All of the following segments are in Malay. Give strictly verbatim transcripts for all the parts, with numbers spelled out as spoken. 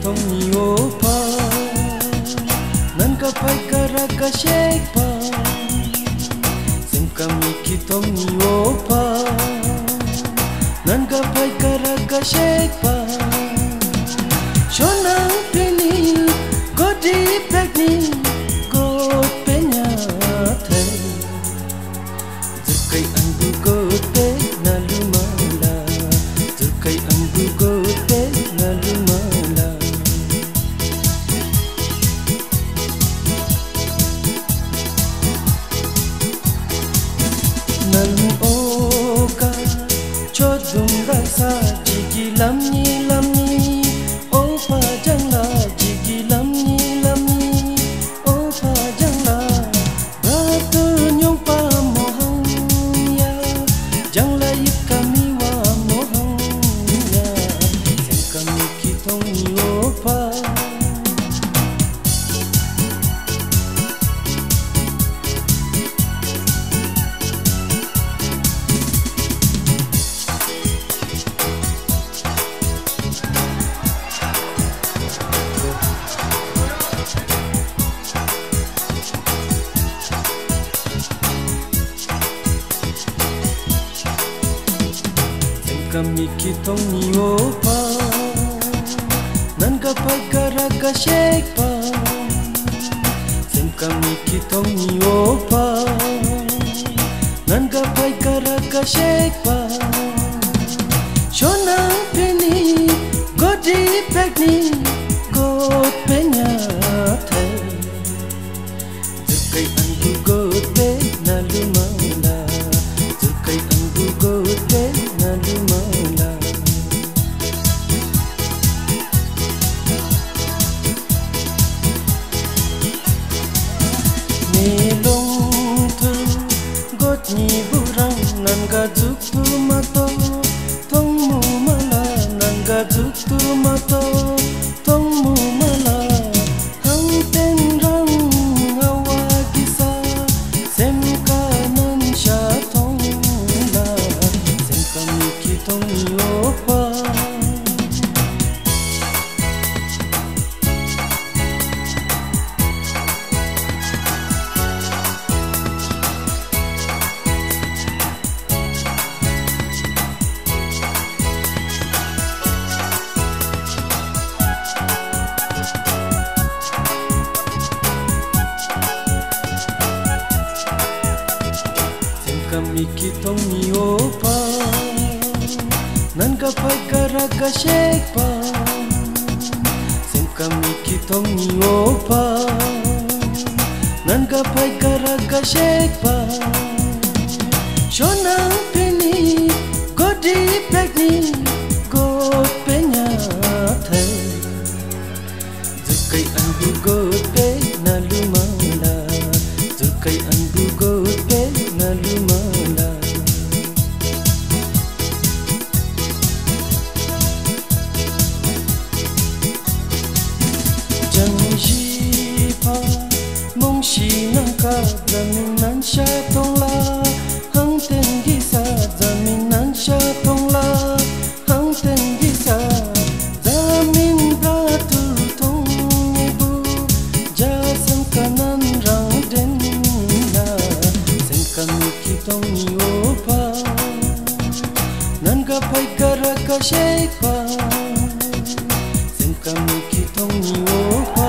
kitong ni opa nan ka pai karaga shekpa sem kami kitong ni opa nan ka pai karaga shekpa shonang pini godi pekni god penya the zukai anbu god pe nalumala zukai anbu god pe nalumala nan oka chodum rasa jigi lamni lamni opa jangla jigi lamni lamni opa jangla batu nyong pa mohang ya jangla yip kami wa mohang ya sem kami kitong ni opa kami kitong ni opa nan ka pai karaga shekpa sem kami kitong ni opa nan ka pai karaga shekpa shona peni godi pekni god penya the zukai anbu god pe nalumala zukai anbu god pe nalumala Nelong tu got ni burang nan ga tuk tu mato tong mu mala nan ga tuk tu mato tong mu mala hang ten rang awa kisa sem ka nan sha tong la sem kami kitong ni opa kami kitong ni opa nan ka pai karaga shekpa sem kami kitong ni opa nan ka pai karaga shekpa shona peni godi pekni god penya the zukai anbu god pe nalumala zukai anbu god pe nalumala janji pa mong shi nang ka zamin nan sha tong la hang ten gi sa zamin nan sha tong la hang ten gi sa zamin ba tu tong ibu ja sam kanan rang den la sem kami kitong ni opa nan ka pai karaga shekpa sem kami kitong ni opa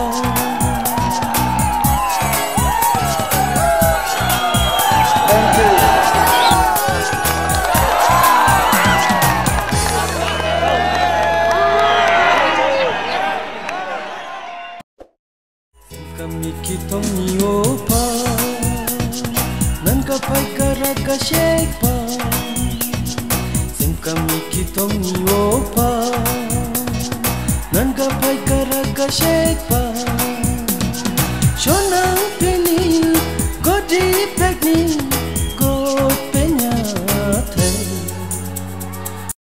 kami kitong ni opa nan ka pai karaga shekpa sem kami kitong ni opa nan ka pai karaga shekpa shona peni godi pekni